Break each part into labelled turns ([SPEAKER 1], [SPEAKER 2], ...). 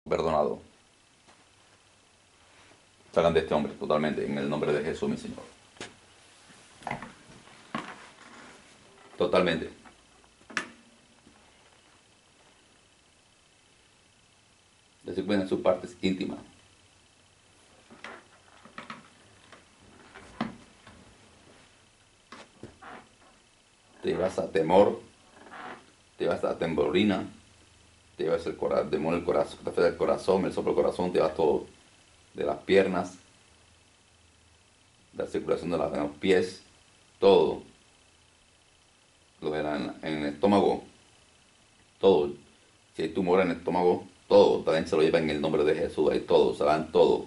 [SPEAKER 1] perdonado. Salgan de este hombre totalmente, en el nombre de Jesús, mi Señor. Totalmente. Descuiden sus partes íntimas. Te llevas a temor, te llevas a temblorina, te llevas el demonio del corazón, te afecta el corazón, el soplo del corazón, te llevas todo de las piernas, de la circulación de los pies, todo. Lo de en el estómago, todo. Si hay tumor en el estómago, todo. También se lo lleva en el nombre de Jesús, ahí todo, se dan todo.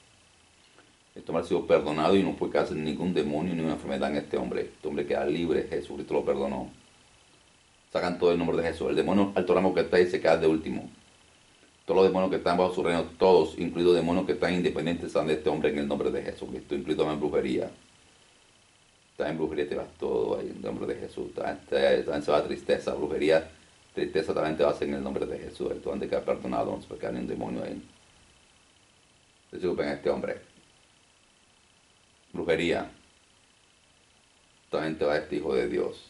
[SPEAKER 1] Este hombre ha sido perdonado y no puede caer ningún demonio ni una enfermedad en este hombre. Este hombre queda libre, Jesucristo lo perdonó. Sacan todo el nombre de Jesús. El demonio alto rango que está ahí se queda de último. Todos los demonios que están bajo su reino, todos, incluidos demonios que están independientes, salen de este hombre en el nombre de Jesucristo, incluido también brujería. Está en brujería, te vas todo ahí en el nombre de Jesús. También se va tristeza, brujería, tristeza también te vas en el nombre de Jesús. Tú antes de quedar perdonado, no se puede quedar ni un demonio ahí. Disculpen a este hombre. Brujería, también te va este hijo de Dios.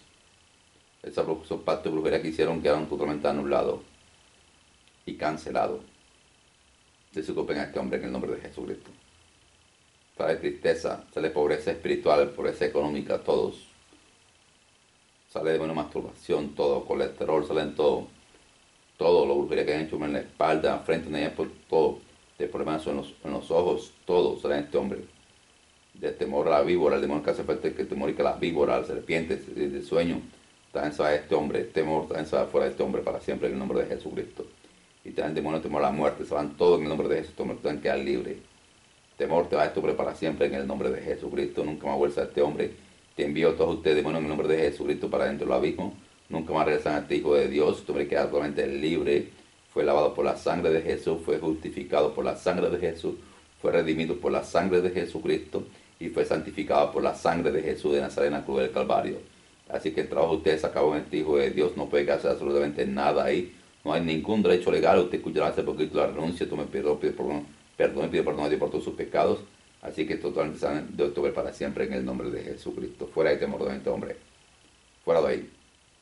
[SPEAKER 1] Esos pactos de brujería que hicieron quedaron totalmente anulados y cancelados. Disculpen a este hombre en el nombre de Jesucristo. Sale tristeza, sale pobreza espiritual, pobreza económica, todos. Sale de buena masturbación, todo, colesterol, salen todo. Todo, lo brujería que han hecho en la espalda, frente, en ella, todo. De problemas en los ojos, todo sale en este hombre. De temor a la víbora, el demonio que hace fuerte, que temor y que las víboras, las serpientes, de sueño. También se va este hombre, temor, también se va fuera de este hombre para siempre en el nombre de Jesucristo. Y también el demonio, temor a la muerte, se van todos en el nombre de Jesús, este hombre pueden quedar libre. Temor, te va este hombre para siempre en el nombre de Jesucristo, nunca más vuelves a este hombre. Te envío a todos ustedes, demonios, en el nombre de Jesucristo para dentro del abismo. Nunca más regresan a este hijo de Dios, este hombre queda totalmente libre. Fue lavado por la sangre de Jesús, fue justificado por la sangre de Jesús, fue redimido por la sangre de Jesucristo y fue santificado por la sangre de Jesús de Nazaret en la cruz del Calvario. Así que el trabajo de ustedes acabó en este hijo de Dios, no puede hacer absolutamente nada ahí. No hay ningún derecho legal, usted escuchará hace poquito la renuncia, tú me pido perdón, pide perdón a Dios por todos sus pecados. Así que totalmente sanen de octubre para siempre en el nombre de Jesucristo. Fuera de temor de este hombre. Fuera de ahí.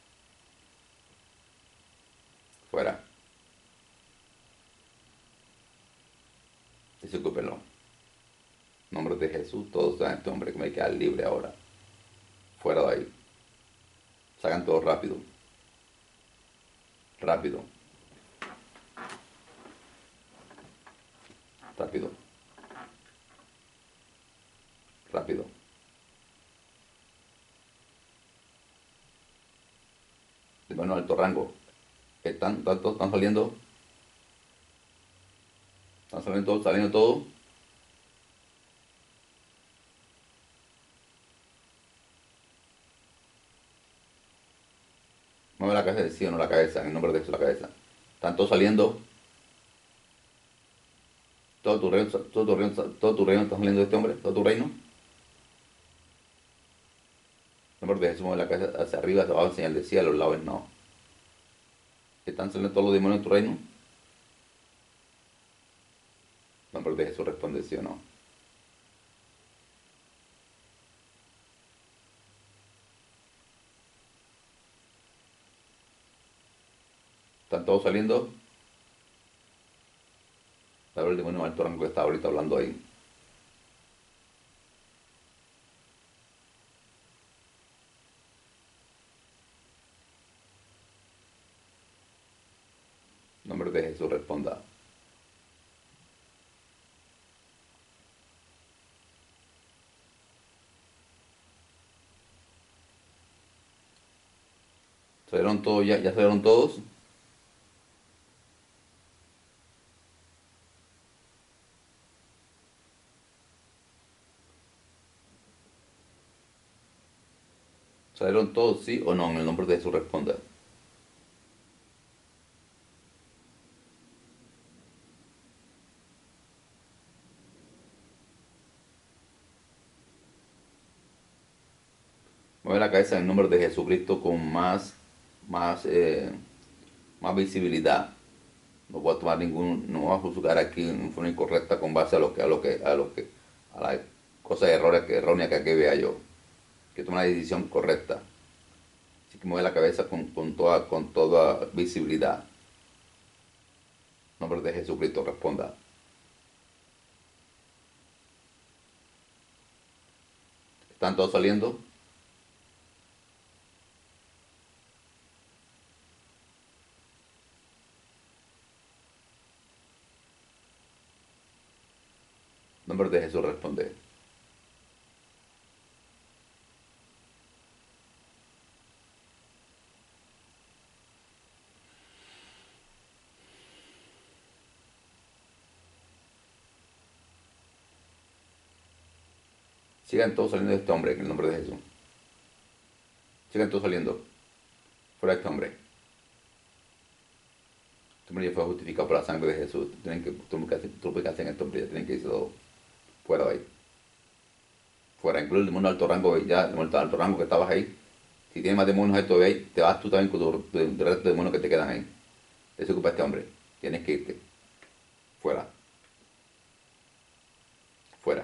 [SPEAKER 1] Fuera. Discúlpenlo. En nombre de Jesús, todos están este hombre que me queda libre ahora. Fuera de ahí. Sacan todo rápido. Rápido. Rápido. Rápido. De bueno alto rango. Están saliendo. Están saliendo todo. Mueve la cabeza, sí o no la cabeza, en el nombre de Jesús la cabeza. Están todos saliendo. Todo tu reino está saliendo de este hombre, todo tu reino. En el nombre de Jesús mueve la cabeza hacia arriba, hacia abajo, en señal de sí, a los lados no. ¿Están saliendo todos los demonios de tu reino? En el nombre de Jesús responde sí o no. ¿Están todos saliendo? A ver el demonio alto rango que está ahorita hablando ahí. En nombre de Jesús responda. ¿Salieron todos ya? ¿Ya salieron todos? ¿Salieron todos sí o no? En el nombre de Jesús responda. Mueve la cabeza en el nombre de Jesucristo con más, más visibilidad. No voy a tomar no voy a juzgar aquí en forma incorrecta con base a la cosa errónea que aquí vea yo. Que tome una decisión correcta. Así que mueve la cabeza con toda visibilidad. En nombre de Jesucristo, responda. ¿Están todos saliendo? En nombre de Jesús, responde. Sigan todos saliendo de este hombre en el nombre de Jesús. Sigan todos saliendo. Fuera de este hombre. Este hombre ya fue justificado por la sangre de Jesús. Tienen que, todo lo que hacen este hombre ya tienen que irse todo fuera de ahí. Fuera, incluso el demonio de alto rango, ya, el demonio de alto rango que estabas ahí. Si tienes más demonios alto de ahí, te vas tú también con el resto de demonios que te quedan ahí. Desocupa a este hombre. Tienes que irte. Fuera. Fuera.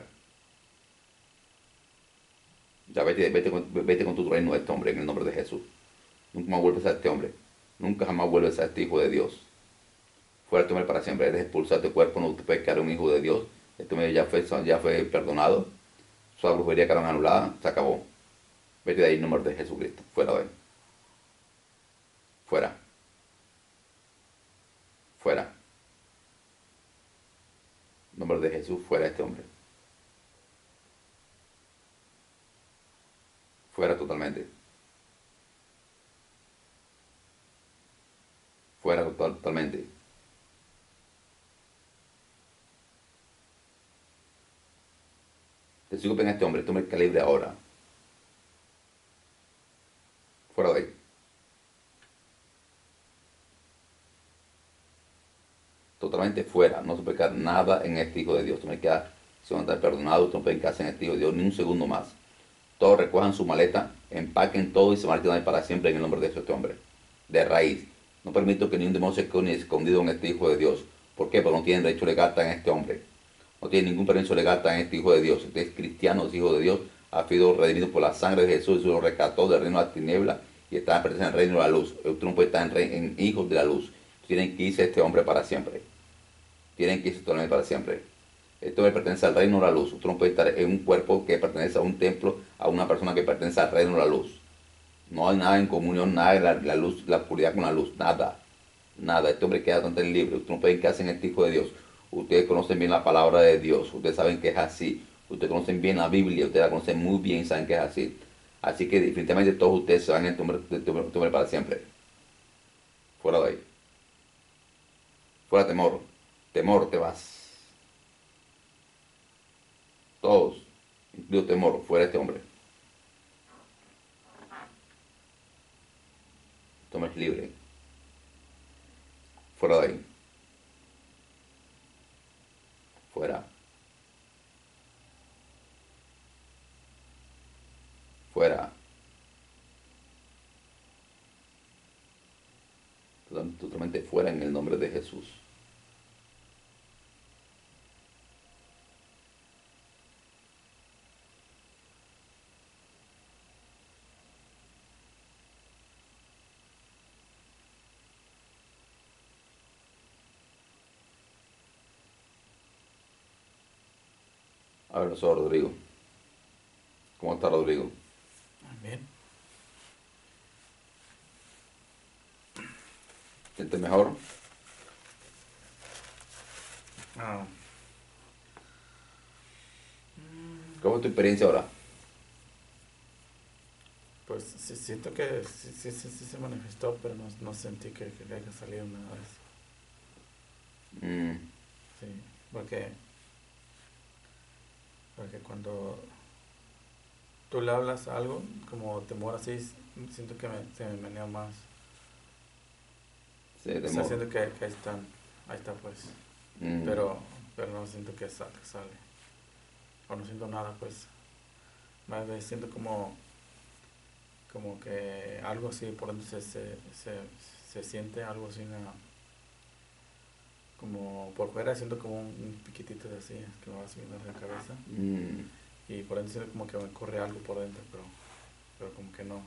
[SPEAKER 1] Ya vete con tu reino de este hombre en el nombre de Jesús. Nunca más vuelves a este hombre. Nunca jamás vuelves a este hijo de Dios. Fuera este hombre para siempre. Eres expulsado de tu cuerpo, no te puedes quedar un hijo de Dios. Este hombre ya fue perdonado. Su brujería quedaron anulada. Se acabó. Vete de ahí en nombre de Jesucristo. Fuera de ahí. Fuera. Fuera. En nombre de Jesús, fuera este hombre. Fuera totalmente. Fuera totalmente. Desocupen a este hombre que libre ahora. Fuera de ahí. Totalmente fuera. No se puede quedar nada en este hijo de Dios. Tú me quedas, se van a estar perdonados. Tú no pueden quedarse en este hijo de Dios ni un segundo más. Todos recojan su maleta, empaquen todo y se marchen de ahí para siempre en el nombre de este hombre. De raíz. No permito que ni un demonio se quede escondido en este hijo de Dios. ¿Por qué? Porque no tienen derecho legal en este hombre. No tiene ningún permiso legal en este hijo de Dios. Usted es cristiano, es hijo de Dios, ha sido redimido por la sangre de Jesús, Jesús lo rescató del reino de la tiniebla y está perteneciendo al reino de la luz. Usted no puede estar en hijos de la luz. Tienen que irse este hombre para siempre. Tienen que irse totalmente para siempre. Esto me pertenece al reino de la luz. Usted no puede estar en un cuerpo que pertenece a un templo, a una persona que pertenece al reino de la luz. No hay nada en comunión, nada de la luz, la oscuridad con la luz, nada. Nada. Este hombre queda totalmente libre. Usted no puede quedarse en este hijo de Dios. Ustedes conocen bien la palabra de Dios. Ustedes saben que es así. Ustedes conocen bien la Biblia. Ustedes la conocen muy bien y saben que es así. Así que definitivamente todos ustedes se van en este hombre para siempre. Fuera de ahí. Fuera temor. Temor, te vas. Todos, incluido temor, fuera este hombre. Este hombre es libre. Fuera de ahí. Fuera. Fuera. Totalmente fuera en el nombre de Jesús. A ver, nosotros, Rodrigo. ¿Cómo está Rodrigo?
[SPEAKER 2] Bien.
[SPEAKER 1] ¿Sientes mejor?
[SPEAKER 2] Ah,
[SPEAKER 1] ¿Cómo es tu experiencia ahora?
[SPEAKER 2] pues sí, siento que sí se manifestó, pero no sentí que haya salido nada de eso.
[SPEAKER 1] Mm,
[SPEAKER 2] Sí, porque, porque cuando tú le hablas algo, como temor así, siento que se me menea más.
[SPEAKER 1] sí,
[SPEAKER 2] O sea,
[SPEAKER 1] temor.
[SPEAKER 2] siento que ahí está pues.
[SPEAKER 1] Mm,
[SPEAKER 2] Pero no siento que sale. O no siento nada, pues. Más veces siento como que algo así por donde se siente algo así como por fuera siento como un piquitito de así, que me va subiendo en la cabeza.
[SPEAKER 1] Mm,
[SPEAKER 2] Y por dentro siento como que me corre algo por dentro, pero como que no,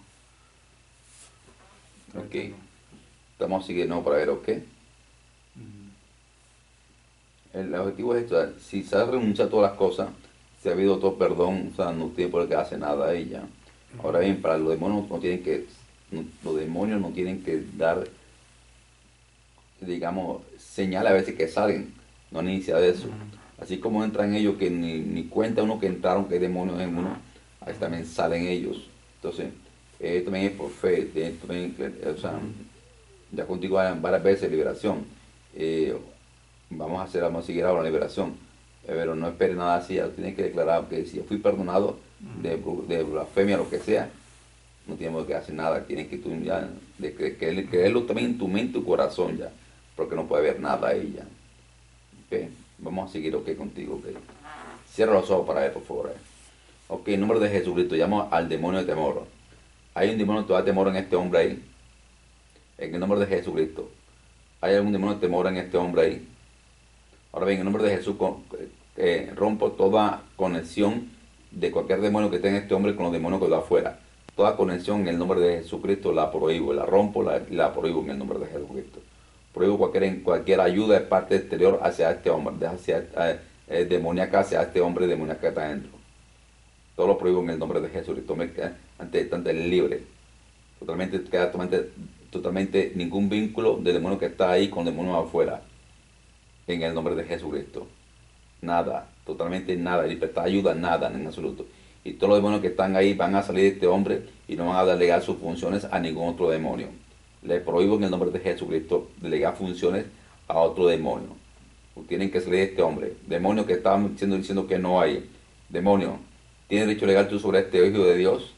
[SPEAKER 1] ok.
[SPEAKER 2] ahorita no.
[SPEAKER 1] Estamos siguiendo para ver, ok.
[SPEAKER 2] Ujú,
[SPEAKER 1] El objetivo es esto, si se ha renunciado a todas las cosas, si ha habido otro perdón, o sea, no tiene por qué hacer nada a ella. Ahora
[SPEAKER 2] ujú,
[SPEAKER 1] bien, para los demonios no tienen que, los demonios no tienen que dar, digamos, señal a veces que salen, no ni necesidad de eso.
[SPEAKER 2] ujú,
[SPEAKER 1] Así como entran ellos que ni cuenta uno que entraron, que hay demonios en uno, ahí también salen ellos. Entonces, también es por fe, también, o sea,
[SPEAKER 2] ujú,
[SPEAKER 1] ya contigo varias veces liberación. Eh, vamos a seguir ahora la liberación. Pero no espere nada así, ya tienes que declarar que si yo fui perdonado
[SPEAKER 2] ujú,
[SPEAKER 1] de blasfemia, lo que sea, no tenemos que hacer nada, tienes que tú ya,
[SPEAKER 2] ujú.
[SPEAKER 1] creerlo también en tu mente y tu corazón ya, porque no puede haber nada ahí ya. Ok, vamos a seguir ok contigo, ok. Cierra los ojos para ver, por favor. Ok, en nombre de Jesucristo, llamo al demonio de temor. Hay un demonio que da temor en este hombre ahí, en el nombre de Jesucristo. Hay algún demonio de temor en este hombre ahí. Ahora bien, en nombre de Jesús rompo toda conexión de cualquier demonio que esté en este hombre con los demonios que va afuera. Toda conexión en el nombre de Jesucristo la prohíbo, la rompo, la prohíbo en el nombre de Jesucristo. Prohíbo cualquier ayuda de parte exterior hacia este hombre, hacia demoníaca hacia este hombre demoníaca que está adentro. Todo lo prohíbo en el nombre de Jesucristo. Me queda ante libre. Queda totalmente ningún vínculo del demonio que está ahí con demonios afuera. En el nombre de Jesucristo. Nada, totalmente nada, libertad, ayuda, nada en absoluto. Y todos los demonios que están ahí van a salir de este hombre y no van a delegar sus funciones a ningún otro demonio. Le prohíbo en el nombre de Jesucristo delegar funciones a otro demonio. Tienen que salir de este hombre. Demonio que estaban diciendo que no hay. Demonio, ¿tienes derecho legal tú sobre este hijo de Dios?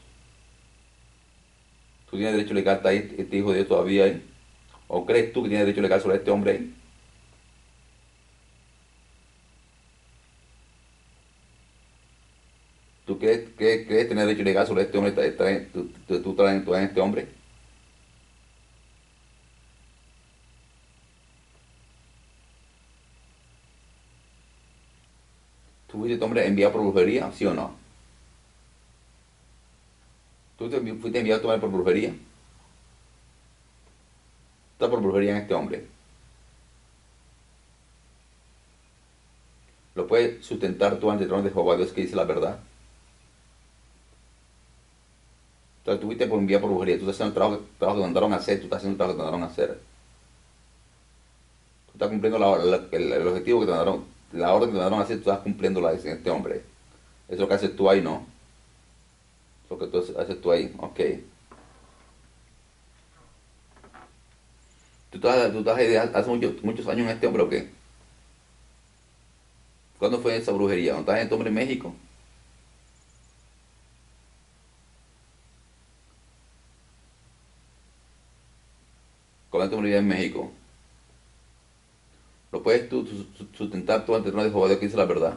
[SPEAKER 1] ¿Tú tienes derecho legal está ahí, este hijo de Dios todavía ahí? ¿O crees tú que tienes derecho legal sobre este hombre ahí? ¿Tú crees tener derecho legal sobre este hombre? ¿Tú traes en este hombre? ¿Tú fuiste este hombre enviado por brujería? ¿Sí o no? ¿Fuiste enviado este hombre por brujería? Está por brujería en este hombre. ¿Lo puedes sustentar tú ante el trono de Jehová Dios que dice la verdad? Entonces tú fuiste por enviado por brujería. Tú estás haciendo el trabajo que te mandaron a hacer. Tú estás haciendo el trabajo que te mandaron a hacer. Tú estás cumpliendo el objetivo que te mandaron, la orden que te mandaron a hacer. Tú estás cumpliendo la de este hombre. Eso es lo que haces tú ahí, ¿no? Eso es lo que tú haces tú ahí. Ok. ¿Tú estás ahí hace muchos años en este hombre o qué? ¿Cuándo fue esa brujería? ¿No estás en este hombre en México? ¿Cuándo este hombre vive en México? ¿Lo puedes tú sustentar tú ante el trono de Jehová Dios que dice la verdad?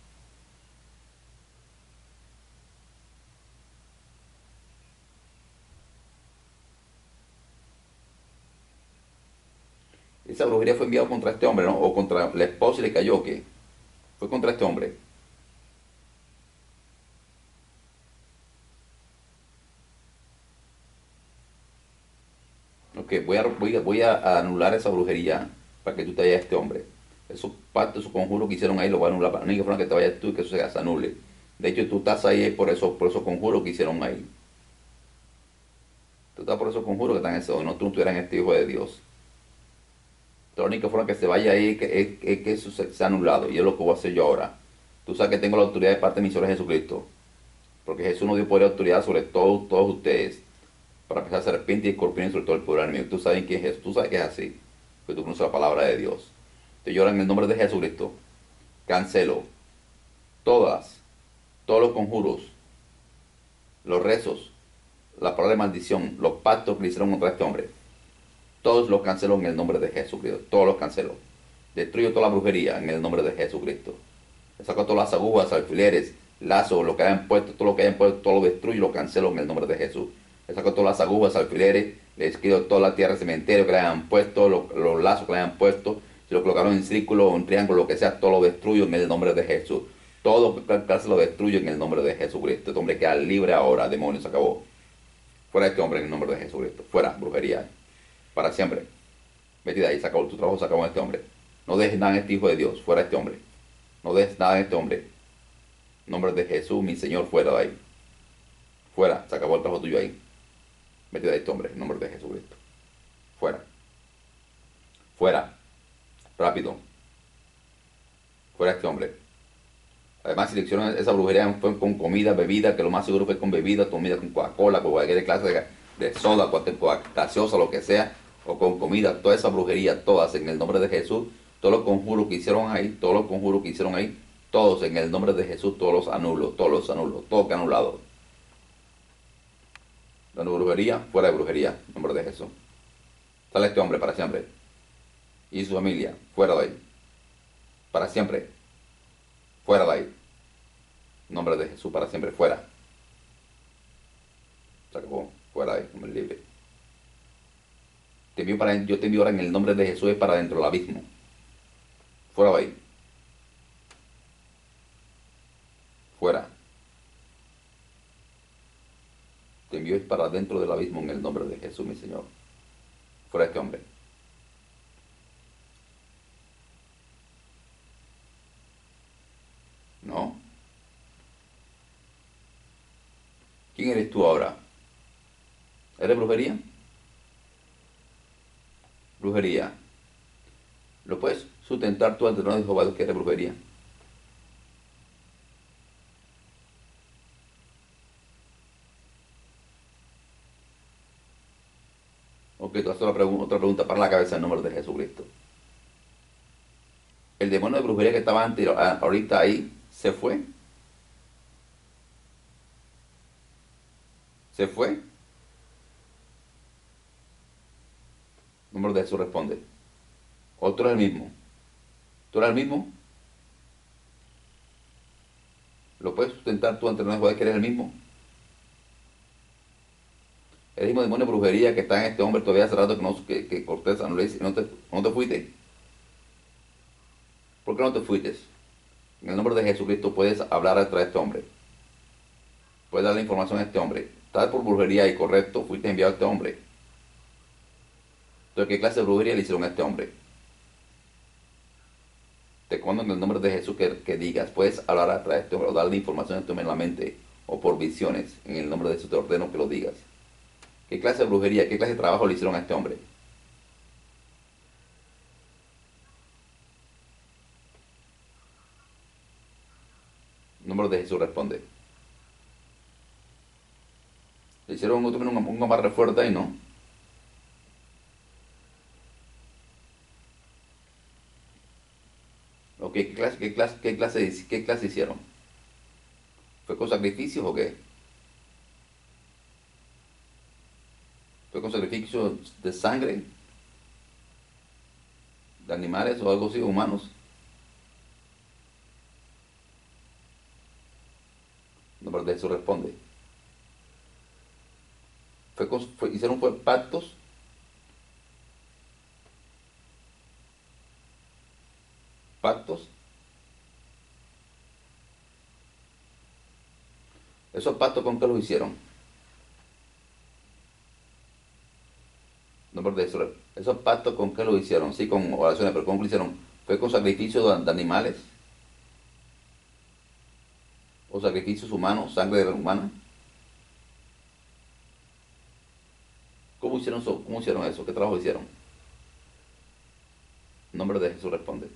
[SPEAKER 1] Esa brujería fue enviada contra este hombre, ¿no? O contra la esposa y le cayó, ¿qué? Fue contra este hombre. Ok, voy a anular esa brujería para que tú te vayas a este hombre. Esos pactos, esos conjuros que hicieron ahí, los voy a anular. Para la única forma que te vayas tú y que eso se anule. De hecho, tú estás ahí por esos conjuros que hicieron ahí. Tú estás por esos conjuros que están en eso. No tú no estuvieras en este hijo de Dios. La única forma que se vaya ahí es que eso se ha anulado. Y es lo que voy a hacer yo ahora. Tú sabes que tengo la autoridad de parte de mi Señor Jesucristo. Porque Jesús nos dio poder y autoridad sobre todos ustedes. Para pesar serpiente y escorpión sobre todo el poder enemigo. Tú sabes que es Jesús. Tú sabes que es así. Porque tú conoces la palabra de Dios. Te lloro en el nombre de Jesucristo. Cancelo todas, todos los conjuros, los rezos, la palabra de maldición, los pactos que le hicieron contra este hombre. Todos los cancelo en el nombre de Jesucristo. Todos los cancelo. Destruyo toda la brujería en el nombre de Jesucristo. Le saco todas las agujas, alfileres, lazos, lo que hayan puesto, todo lo que hayan puesto, todo lo destruyo y lo cancelo en el nombre de Jesús. Le saco todas las agujas, alfileres, les quito toda la tierra cementerio que le hayan puesto, los lazos que le hayan puesto, Si lo colocaron en círculo o en triángulo, lo que sea, todo lo destruyo en el nombre de Jesús. Todo clase lo destruyo en el nombre de Jesucristo. Este hombre queda libre ahora, demonios, se acabó. Fuera este hombre en el nombre de Jesucristo. Fuera, brujería. Para siempre. Metida ahí, se acabó. Tu trabajo se acabó en este hombre. No dejes nada en este hijo de Dios. Fuera este hombre. No dejes nada en este hombre. En nombre de Jesús, mi Señor, fuera de ahí. Fuera, se acabó el trabajo tuyo ahí. Metida ahí este hombre, en nombre de Jesucristo. Fuera. Fuera. Rápido. Fuera este hombre. Además, si le hicieron esa brujería fue con comida, bebida, que lo más seguro fue con bebida, comida con Coca-Cola, con cualquier clase de soda, cualquier gaseosa, lo que sea, o con comida, toda esa brujería, todas en el nombre de Jesús, todos los conjuros que hicieron ahí, todos los conjuros que hicieron ahí, todos en el nombre de Jesús, todos los anulo, todo que anulado. La brujería, fuera de brujería, en nombre de Jesús. Sale este hombre para siempre. Y su familia, fuera de ahí. Para siempre. Fuera de ahí. En nombre de Jesús, para siempre, fuera. Se acabó. Fuera de ahí, hombre libre. Yo te envío ahora en el nombre de Jesús para dentro del abismo. Fuera de ahí. Fuera. Te envío para dentro del abismo en el nombre de Jesús, mi Señor. Fuera de este hombre. ¿No? ¿Quién eres tú ahora? ¿Eres brujería? Brujería. ¿Lo puedes sustentar tú ante el trono de Jehová que eres brujería? Ok, te hago otra pregunta para la cabeza en nombre de Jesucristo. El demonio de brujería que estaba antes, ahorita ahí, se fue. Se fue. En nombre de Jesús responde. Otro es el mismo. ¿Tú eres el mismo? ¿Lo puedes sustentar tú ante el trono de Jehová que eres el mismo? El mismo demonio de brujería que está en este hombre todavía hace rato que Cortés no le dice, no te fuiste. ¿Por qué no te fuiste? En el nombre de Jesucristo puedes hablar a través de este hombre. Puedes darle información a este hombre. Tal por brujería y correcto, fuiste enviado a este hombre. Entonces, ¿qué clase de brujería le hicieron a este hombre? Te cuento en el nombre de Jesús que digas, puedes hablar a través de este hombre o darle información a este hombre en la mente o por visiones. En el nombre de Jesús te ordeno que lo digas. ¿Qué clase de brujería, qué clase de trabajo le hicieron a este hombre? En el nombre de Jesús responde. Le hicieron un amarre fuerte ahí, ¿no? Ok, qué clase hicieron? ¿Fue con sacrificios o qué? ¿Fue con sacrificios de sangre? ¿De animales o algo así, humanos? En nombre de Jesús responde. Hicieron pactos. Pactos. ¿Esos pactos con qué los hicieron? No, por eso, esos pactos con qué los hicieron, sí, con oraciones, pero ¿cómo lo hicieron? ¿Fue con sacrificios de animales? ¿O sacrificios humanos, sangre humana? ¿Cómo hicieron eso? ¿Cómo hicieron eso? ¿Qué trabajo hicieron? En nombre de Jesús responde.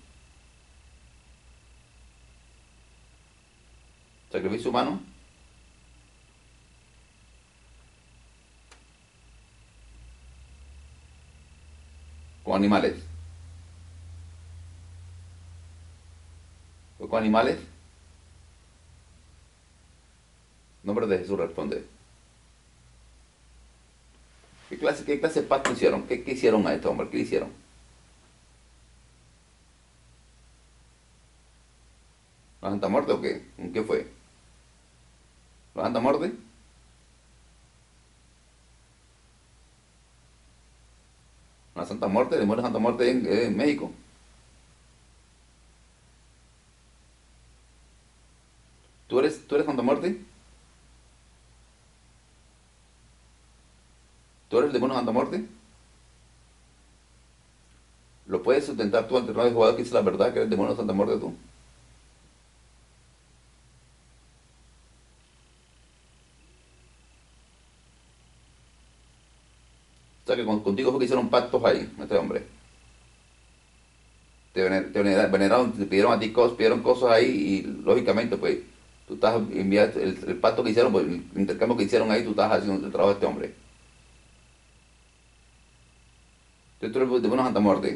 [SPEAKER 1] ¿Sacrificio humano? ¿Con animales? ¿Fue con animales? En nombre de Jesús responde. ¿Qué clase de pacto hicieron? ¿Qué hicieron a este hombre? ¿Qué le hicieron? ¿La Santa Muerte o qué? ¿En qué fue? ¿La Santa Muerte? ¿La Santa Muerte? ¿Le muere Santa Muerte en México? ¿Tú eres Santa Muerte? ¿Tú eres el demonio Santa Muerte? ¿Lo puedes sustentar tú ante el jugador que dice la verdad que eres el demonio Santa Muerte tú? O sea que contigo fue que hicieron pactos ahí, este hombre. Veneraron, te pidieron a ti cosas, pidieron cosas ahí y lógicamente pues tú estás enviando el pacto que hicieron, pues, el intercambio que hicieron ahí, tú estás haciendo el trabajo de este hombre. Entonces tú eres el demonio Santa Muerte.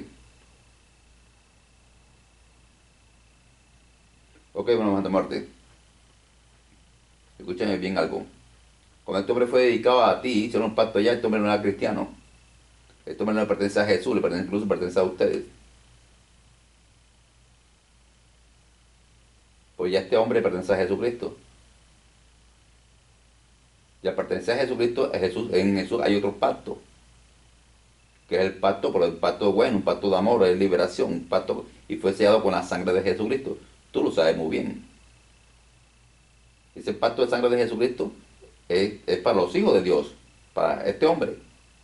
[SPEAKER 1] Ok, bueno, Santa Muerte, escúchame bien algo. Cuando este hombre fue dedicado a ti, hicieron un pacto allá, este hombre no era cristiano. Este hombre no le pertenece a Jesús, le pertenece, incluso pertenece a ustedes. Pues ya este hombre pertenece a Jesucristo. Ya pertenece a Jesucristo, en Jesús hay otro pacto, que es el pacto, pero el pacto bueno, un pacto de amor, de liberación, un pacto, y fue sellado con la sangre de Jesucristo. Tú lo sabes muy bien. Ese pacto de sangre de Jesucristo es para los hijos de Dios, para este hombre.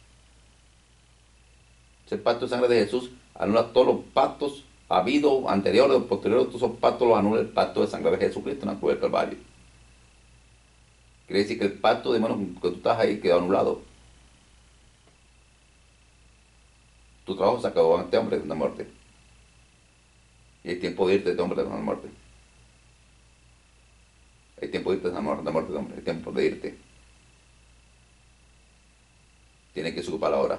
[SPEAKER 1] Ese pacto de sangre de Jesús anula todos los pactos habidos, anteriores o posteriores, todos esos pactos los anula el pacto de sangre de Jesucristo en la cruz del Calvario. Quiere decir que el pacto de manos que tú estás ahí quedó anulado. Tu trabajo se acabó en este hombre de la muerte. Y es tiempo de irte de este hombre de la muerte. Es tiempo de irte de la muerte de hombre. Es tiempo de irte. Tienes que ocupar ahora.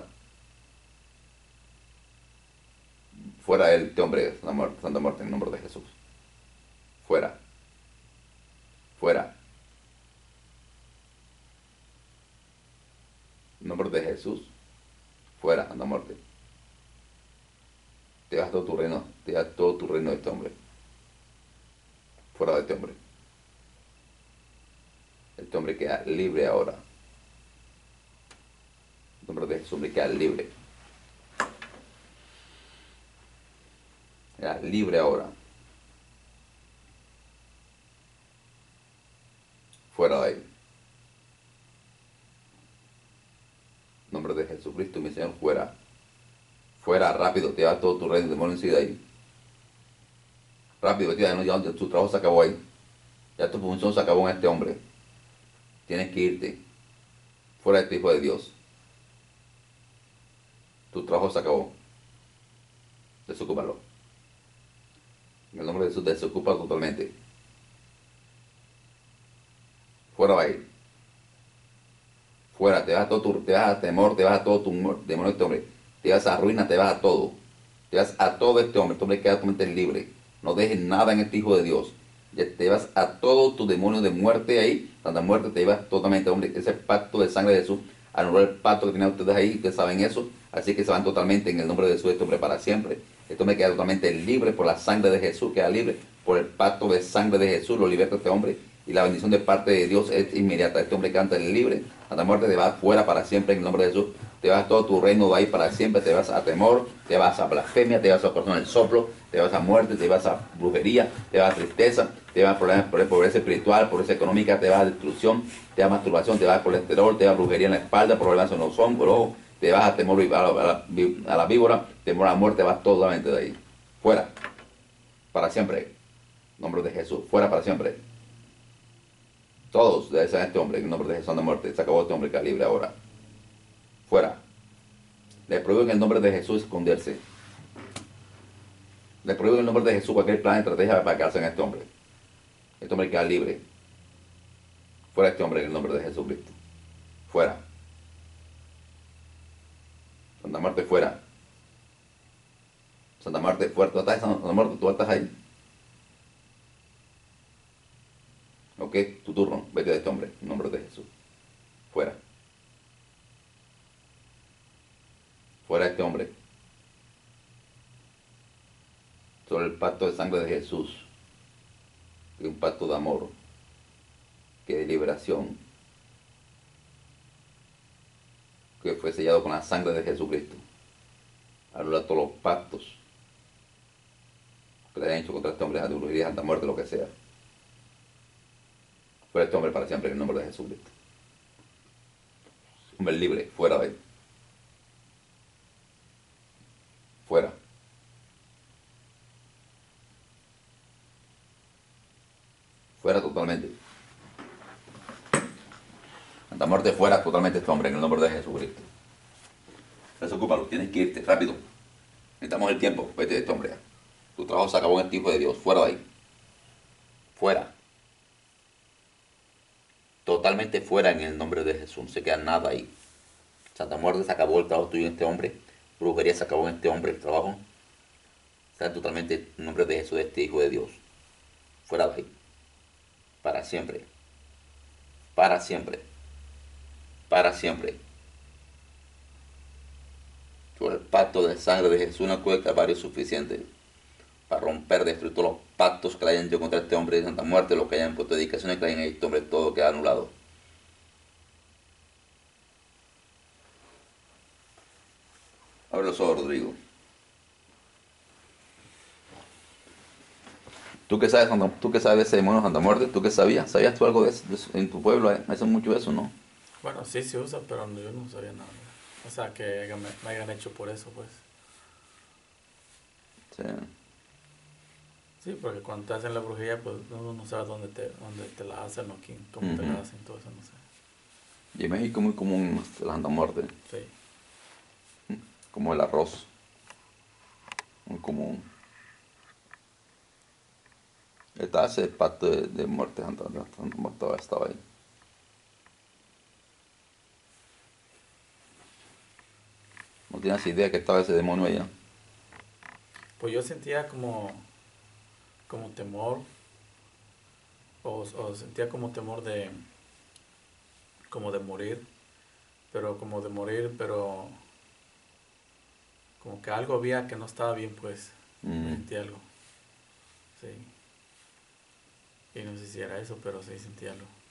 [SPEAKER 1] Fuera él, este hombre, Santa Muerte, en nombre de Jesús. Fuera, fuera. En nombre de Jesús, fuera, Santa Muerte. Te das todo tu reino, te das todo tu reino de este hombre. Fuera de este hombre. Este hombre queda libre ahora. En nombre de Jesús, hombre queda libre. Queda libre ahora. Fuera de él. En nombre de Jesucristo, mi Señor, fuera. Fuera, rápido, te das todo tu reino, demonio de ahí. Rápido, ya tu trabajo se acabó ahí. Ya tu función se acabó en este hombre. Tienes que irte. Fuera de este hijo de Dios. Tu trabajo se acabó. Desocúpalo. En el nombre de Jesús, desocupa totalmente. Fuera va a ir. Fuera, te vas a todo te vas a temor, te vas a todo tu demonio de este hombre. Te vas a ruina, te vas a todo. Te vas a todo este hombre queda totalmente libre. No dejes nada en este hijo de Dios. Ya te vas a todo tu demonio de muerte ahí. Tanta muerte te llevas totalmente, hombre. Ese pacto de sangre de Jesús anuló el pacto que tenían ustedes ahí. Ustedes saben eso. Así que se van totalmente en el nombre de Jesús, este hombre para siempre. Este hombre queda totalmente libre por la sangre de Jesús. Queda libre por el pacto de sangre de Jesús. Lo liberta este hombre. Y la bendición de parte de Dios es inmediata. Este hombre canta libre. Tanta muerte te va fuera para siempre en el nombre de Jesús. Te vas todo tu reino va ahí para siempre, te vas a temor, te vas a blasfemia, te vas a corazón del soplo, te vas a muerte, te vas a brujería, te vas a tristeza, te vas a problemas, pobreza espiritual, pobreza económica, te vas a destrucción, te vas a masturbación, te vas a colesterol, te vas a brujería en la espalda, problemas en los hombros, te vas a temor a la víbora, temor a la muerte, vas totalmente de ahí. Fuera, para siempre. En nombre de Jesús, fuera para siempre. Todos deben ser este hombre, en nombre de Jesús de muerte. Se acabó este hombre que es libre ahora. Fuera. Le prohíbo en el nombre de Jesús esconderse. Le prohíbo en el nombre de Jesús cualquier plan de estrategia para quedarse en este hombre. Este hombre queda libre. Fuera este hombre en el nombre de Jesucristo. Fuera. Santa Muerte fuera. Santa Muerte fuera. ¿Tú estás, Santa Muerte? ¿Tú estás ahí? Ok, tu turno. Vete de este hombre en nombre de Jesús. Fuera. Fuera este hombre. Sobre el pacto de sangre de Jesús. Que es un pacto de amor. Que de liberación. Que fue sellado con la sangre de Jesucristo. Anula todos los pactos que le hayan hecho contra este hombre, de brujería, Santa Muerte, lo que sea. Fuera este hombre para siempre en el nombre de Jesucristo. Hombre libre, fuera de él. Fuera. Fuera totalmente. Santa Muerte, fuera totalmente este hombre en el nombre de Jesucristo. Desocúpalo, tienes que irte, rápido. Necesitamos el tiempo, vete de este hombre. Tu trabajo se acabó en este hijo de Dios, fuera de ahí. Fuera. Totalmente fuera en el nombre de Jesús, no se queda nada ahí. Santa Muerte, se acabó el trabajo tuyo en este hombre. Brujería, se acabó en este hombre el trabajo. Está totalmente en el nombre de Jesús, de este hijo de Dios. Fuera de ahí. Para siempre. Para siempre. Para siempre. Por el pacto de sangre de Jesús, una cruz de Calvario es suficiente para romper, destruir todos los pactos que le hayan hecho contra este hombre de Santa Muerte, los que hayan puesto dedicaciones que le hayan hecho a este hombre, todo queda anulado. Abre los ojos, Rodrigo. ¿Tú qué sabes, tú qué sabes de ese demonio de Santa Muerte? ¿Tú qué sabías? ¿Sabías tú algo de eso? En tu pueblo hacen mucho eso, ¿no?
[SPEAKER 2] Bueno, sí se usa, pero yo no sabía nada. O sea, que me hayan hecho por eso, pues.
[SPEAKER 1] Sí.
[SPEAKER 2] Sí, porque cuando te hacen la brujería, pues uno no sabe dónde te la hacen o quién, cómo te la hacen, todo eso, no sé.
[SPEAKER 1] Y en México es muy común la Santa Muerte,
[SPEAKER 2] Sí.
[SPEAKER 1] como el arroz, muy común. Está ese pacto de muerte, Santa Muerte estaba ahí. No tienes idea que estaba ese demonio allá.
[SPEAKER 2] Pues yo sentía como temor, o sentía como temor como de morir, pero como que algo había que no estaba bien, pues, sentí algo, sí. Y no sé si era eso, pero sí sentí algo.